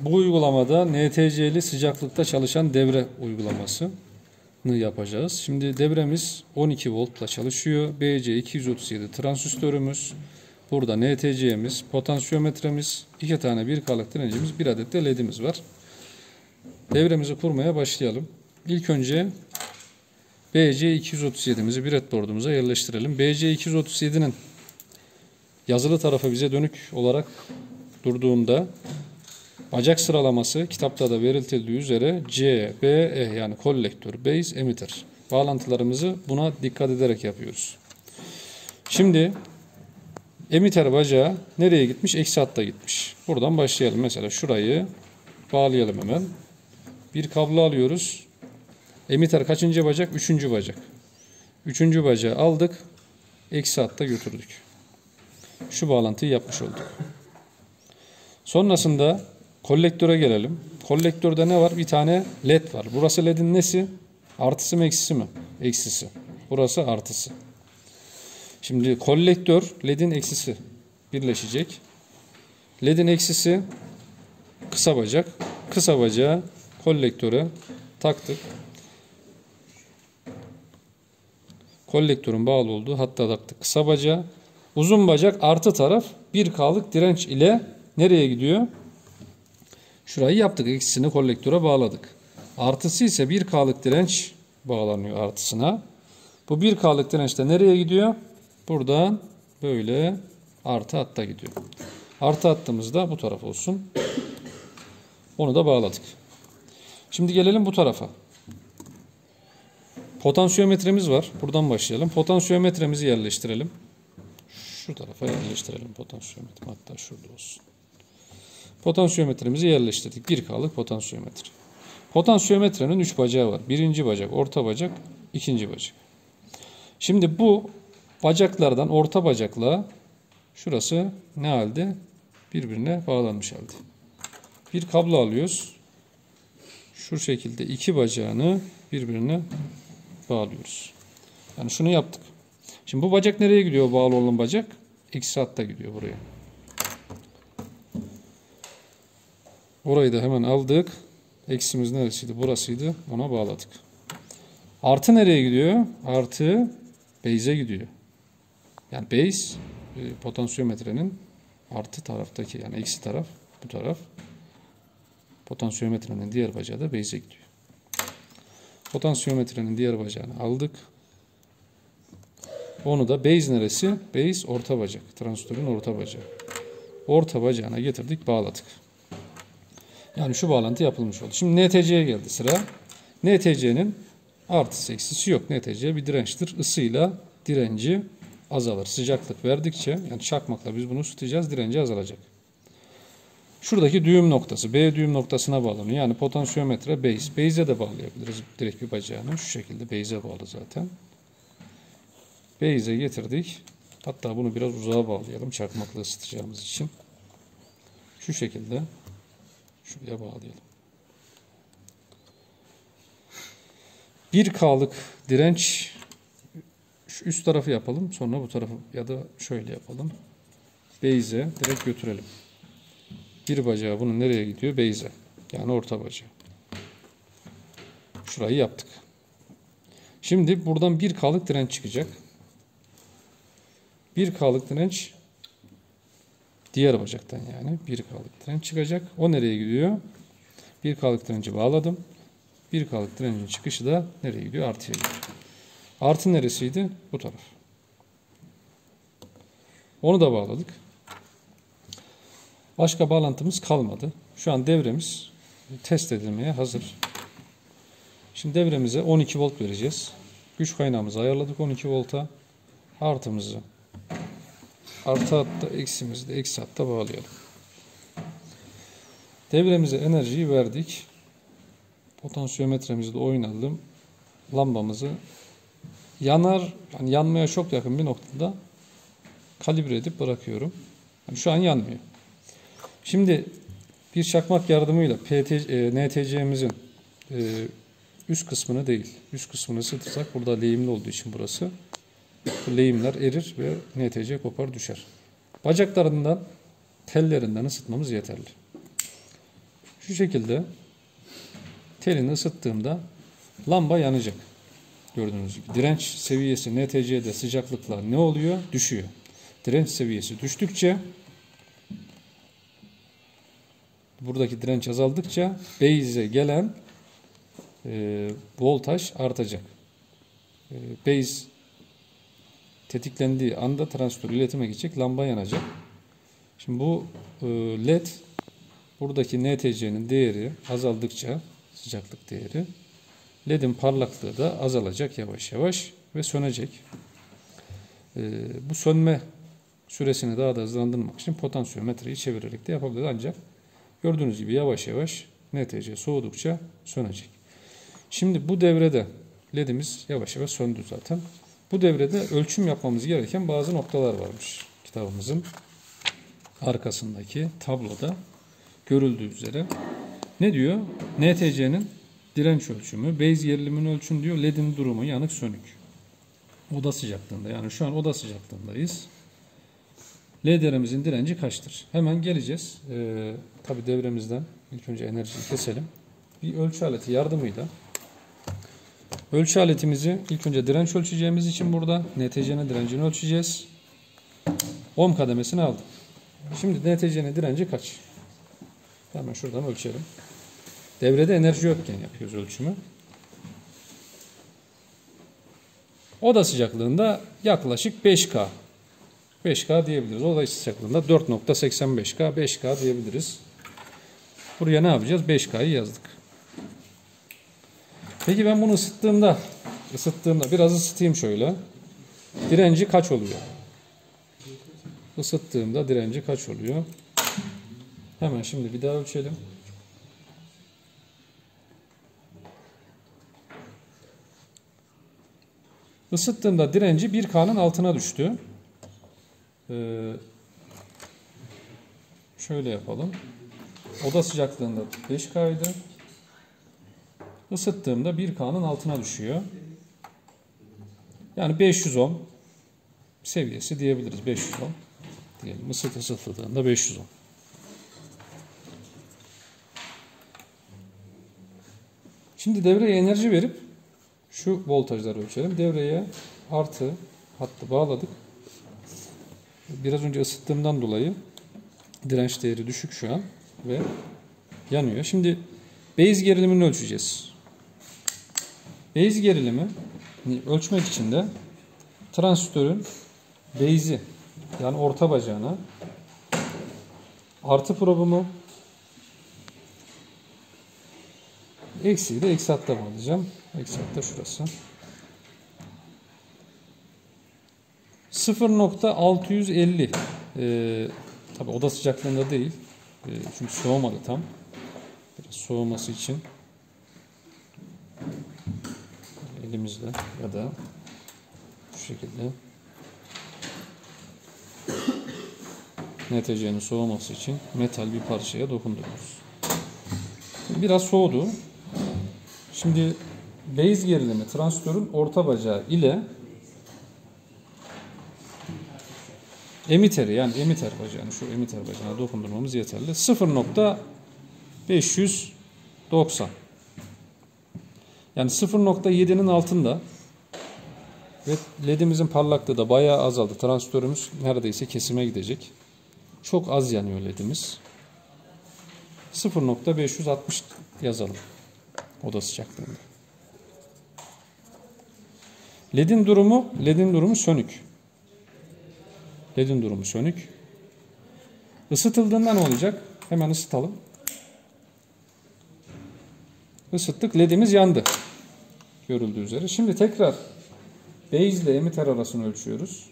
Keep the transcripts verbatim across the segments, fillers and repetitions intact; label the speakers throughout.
Speaker 1: Bu uygulamada N T C'li sıcaklıkta çalışan devre uygulamasını yapacağız. Şimdi devremiz on iki voltla çalışıyor. B C iki yüz otuz yedi transistörümüz. Burada N T C'miz, potansiyometremiz, iki tane bir K'lık direncimiz, bir adet de ledimiz var. Devremizi kurmaya başlayalım. İlk önce B C iki yüz otuz yedi'mizi breadboard'umuza yerleştirelim. B C iki yüz otuz yedi'nin yazılı tarafı bize dönük olarak durduğunda bacak sıralaması kitapta da verildiği üzere C, B, E yani kolektör, base, emitter. Bağlantılarımızı buna dikkat ederek yapıyoruz. Şimdi emitter bacağı nereye gitmiş? Eksi hatta gitmiş. Buradan başlayalım. Mesela şurayı bağlayalım hemen. Bir kablo alıyoruz. Emitter kaçıncı bacak? Üçüncü bacak. Üçüncü bacağı aldık. Eksi hatta götürdük. Şu bağlantıyı yapmış olduk. Sonrasında kolektöre gelelim. Kolektörde ne var? Bir tane led var. Burası ledin nesi? Artısı mı eksisi mi? Eksisi. Burası artısı. Şimdi kolektör ledin eksisi birleşecek. Ledin eksisi kısa bacak. Kısa bacağı kolektöre taktık. Kolektörün bağlı olduğu hatta taktık kısa bacağı. Uzun bacak artı taraf bir K'lık direnç ile nereye gidiyor? Şurayı yaptık. Eksisini kolektöre bağladık. Artısı ise bir K'lık direnç bağlanıyor artısına. Bu bir K'lık direnç de nereye gidiyor? Buradan böyle artı hatta gidiyor. Artı hattımız da bu taraf olsun. Onu da bağladık. Şimdi gelelim bu tarafa. Potansiyometremiz var. Buradan başlayalım. Potansiyometremizi yerleştirelim. Şu tarafa yerleştirelim potansiyometre. Hatta şurada olsun. Potansiyometremizi yerleştirdik. bir K'lık potansiyometre. Potansiyometrenin üç bacağı var. Birinci bacak, orta bacak, ikinci bacak. Şimdi bu bacaklardan orta bacakla şurası ne halde? Birbirine bağlanmış halde. Bir kablo alıyoruz. Şu şekilde iki bacağını birbirine bağlıyoruz. Yani şunu yaptık. Şimdi bu bacak nereye gidiyor? Bağlı olan bacak eksi hatta gidiyor buraya. Orayı da hemen aldık. Eksimiz neresiydi? Burasıydı. Ona bağladık. Artı nereye gidiyor? Artı base'e gidiyor. Yani base e, potansiyometrenin artı taraftaki yani eksi taraf bu taraf. Potansiyometrenin diğer bacağı da base'e gidiyor. Potansiyometrenin diğer bacağını aldık. Onu da base neresi? Base orta bacak. Transistörün orta bacağı. Orta bacağına getirdik, bağladık. Yani şu bağlantı yapılmış oldu. Şimdi N T C'ye geldi sıra. N T C'nin artısı eksisi yok. N T C bir dirençtir. Isıyla direnci azalır. Sıcaklık verdikçe yani çakmakla biz bunu ısıtacağız. Direnci azalacak. Şuradaki düğüm noktası B düğüm noktasına bağlanıyor. Yani potansiyometre base. Base'e de bağlayabiliriz direkt bir bacağını. Şu şekilde base'e bağlı zaten. Base'e getirdik. Hatta bunu biraz uzağa bağlayalım. Çakmakla ısıtacağımız için. Şu şekilde şuraya bağlayalım. bir K'lık direnç şu üst tarafı yapalım. Sonra bu tarafı ya da şöyle yapalım. Base'e direkt götürelim. Bir bacağı bunun nereye gidiyor? Base'e. Yani orta bacağı. Şurayı yaptık. Şimdi buradan bir K'lık direnç çıkacak. bir K'lık direnç diğer bacaktan yani bir K'lık direnç çıkacak. O nereye gidiyor? bir K'lık direnci bağladım. bir K'lık direncin çıkışı da nereye gidiyor? Artıya gidiyor. Artı neresiydi? Bu taraf. Onu da bağladık. Başka bağlantımız kalmadı. Şu an devremiz test edilmeye hazır. Şimdi devremize on iki volt vereceğiz. Güç kaynağımızı ayarladık on iki volta. Artımızı artı hatta eksimizi de eksi hatta bağlayalım. Devremize enerjiyi verdik. Potansiyometremizi de oynadım. Lambamızı yanar, yani yanmaya çok yakın bir noktada kalibre edip bırakıyorum. Yani şu an yanmıyor. Şimdi bir çakmak yardımıyla P T, e, N T C'mizin e, üst kısmını değil, üst kısmını ısıtırsak burada lehimli olduğu için burası bu lehimler erir ve N T C kopar düşer. Bacaklarından, tellerinden ısıtmamız yeterli. Şu şekilde telini ısıttığımda lamba yanacak. Gördüğünüz gibi. Direnç seviyesi N T C'de sıcaklıkla ne oluyor? Düşüyor. Direnç seviyesi düştükçe, buradaki direnç azaldıkça base'e gelen e, voltaj artacak. E, base tetiklendiği anda transistör iletime gidecek, lamba yanacak. Şimdi bu e, led, buradaki N T C'nin değeri azaldıkça, sıcaklık değeri, ledin parlaklığı da azalacak yavaş yavaş ve sönecek. E, bu sönme süresini daha da hızlandırmak için potansiyometreyi çevirerek de yapabiliriz. Ancak gördüğünüz gibi yavaş yavaş N T C soğudukça sönecek. Şimdi bu devrede ledimiz yavaş yavaş söndü zaten. Bu devrede ölçüm yapmamız gereken bazı noktalar varmış. Kitabımızın arkasındaki tabloda görüldüğü üzere. Ne diyor? N T C'nin direnç ölçümü, base gerilimini ölçün diyor. Ledin durumu yanık sönük. Oda sıcaklığında, yani şu an oda sıcaklığındayız. L D R'imizin direnci kaçtır? Hemen geleceğiz. Ee, tabi devremizden ilk önce enerjiyi keselim. Bir ölçü aleti yardımıyla ölçü aletimizi ilk önce direnç ölçeceğimiz için burada N T C'nin direncini ölçeceğiz. Ohm kademesini aldık. Şimdi N T C'nin direnci kaç? Hemen şuradan ölçelim. Devrede enerji yokken yapıyoruz ölçümü. Oda sıcaklığında yaklaşık beş K. beş K diyebiliriz. Oda sıcaklığında dört nokta seksen beş K, beş K diyebiliriz. Buraya ne yapacağız? beş K'yı yazdık. Peki ben bunu ısıttığımda, ısıttığımda biraz ısıtayım şöyle. Direnci kaç oluyor? Isıttığımda direnci kaç oluyor? Hemen şimdi bir daha ölçelim. Isıttığımda direnci bir K'nın altına düştü. Ee, şöyle yapalım. Oda sıcaklığında beş K'ydı. Isıttığımda bir K'nın altına düşüyor. Yani beş yüz ohm seviyesi diyebiliriz. beş yüz ohm diyelim. Isıt ısıtıldığında beş yüz ohm. Şimdi devreye enerji verip şu voltajları ölçelim. Devreye artı hattı bağladık. Biraz önce ısıttığımdan dolayı direnç değeri düşük şu an ve yanıyor. Şimdi base gerilimini ölçeceğiz. Base gerilimi ölçmek için de transistörün base'i, yani orta bacağına artı probumu, eksiği de eksi hatta bağlayacağım. Eksi hatta şurası. sıfır nokta altı yüz elli. Ee, tabi oda sıcaklığında değil. Ee, çünkü soğumadı tam. Biraz soğuması için elimizle ya da şu şekilde N T C'nin soğuması için metal bir parçaya dokunduruyoruz. Biraz soğudu. Şimdi base gerilimi transistörün orta bacağı ile emiteri, yani emiter bacağını, şu emiter bacağına dokundurmamız yeterli. sıfır nokta beş yüz doksan. Yani sıfır nokta yedi'nin altında ve ledimizin parlaklığı da bayağı azaldı. Transistörümüz neredeyse kesime gidecek. Çok az yanıyor ledimiz. sıfır nokta beş yüz altmış yazalım oda sıcaklığında. Ledin durumu, ledin durumu sönük. Ledin durumu sönük. Isıtıldığında ne olacak? Hemen ısıtalım. Isıttık. Ledimiz yandı. Görüldüğü üzere. Şimdi tekrar base ile emitter arasını ölçüyoruz.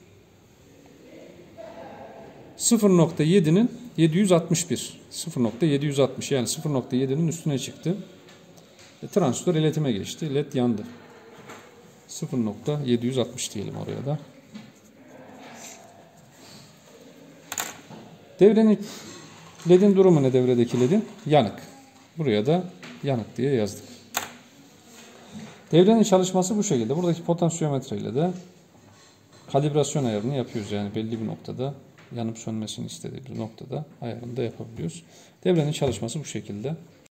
Speaker 1: sıfır nokta yedi'nin yedi yüz altmış bir. sıfır nokta yedi yüz altmış, yani sıfır nokta yedi'nin üstüne çıktı. E, transistör iletime geçti. Led yandı. sıfır nokta yedi yüz altmış diyelim oraya da. Devrenin, ledin durumu ne devredeki ledin? Yanık. Buraya da yanık diye yazdık. Devrenin çalışması bu şekilde. Buradaki potansiyometre ile de kalibrasyon ayarını yapıyoruz. Yani belli bir noktada, yanıp sönmesini istediğimiz noktada ayarını da yapabiliyoruz. Devrenin çalışması bu şekilde.